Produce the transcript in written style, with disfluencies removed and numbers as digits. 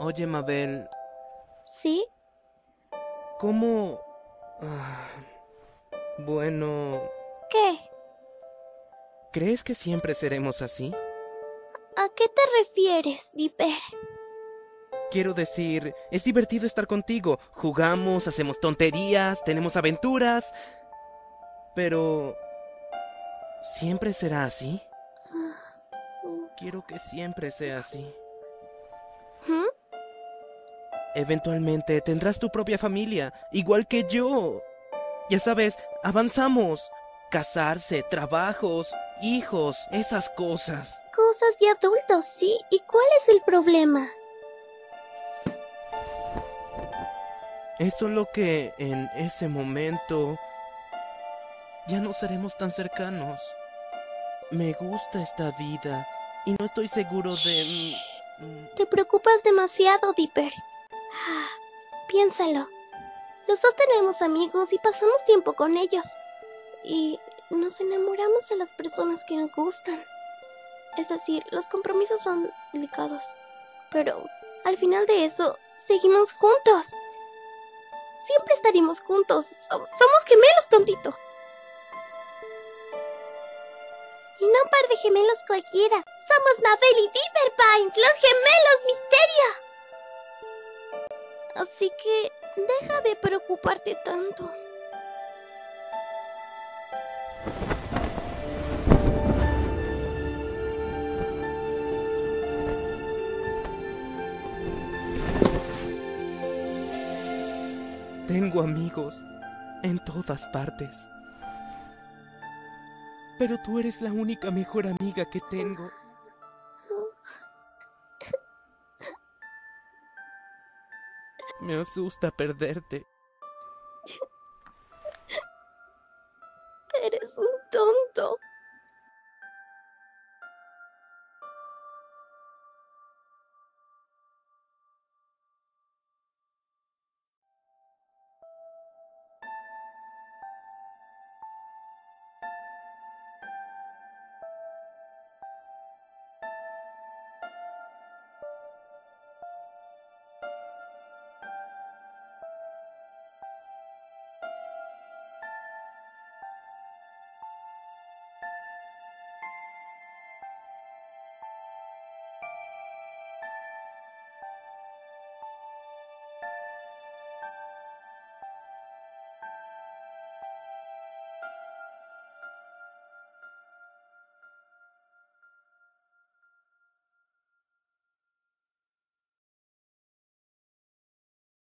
Oye, Mabel, ¿Sí? ¿cómo? Ah, bueno, ¿Qué? ¿crees que siempre seremos así? ¿A qué te refieres, Dipper? Quiero decir, es divertido estar contigo. Jugamos, hacemos tonterías, tenemos aventuras. Pero, ¿siempre será así? Quiero que siempre sea así. ¿Mm? Eventualmente tendrás tu propia familia, igual que yo. Ya sabes, avanzamos. Casarse, trabajos, hijos, esas cosas. Cosas de adultos, sí. ¿Y cuál es el problema? Es solo que en ese momento ya no seremos tan cercanos. Me gusta esta vida y no estoy seguro de... Shh. Te preocupas demasiado, Dipper. Piénsalo. Los dos tenemos amigos y pasamos tiempo con ellos. Y nos enamoramos de las personas que nos gustan. Es decir, los compromisos son delicados. Pero al final de eso, seguimos juntos. Siempre estaremos juntos. Somos gemelos, tontito. Y no un par de gemelos cualquiera. Somos Mabel y Dipper Pines, los gemelos misterio. Así que deja de preocuparte tanto. Tengo amigos en todas partes. Pero tú eres la única mejor amiga que tengo. Me asusta perderte. Eres un tonto.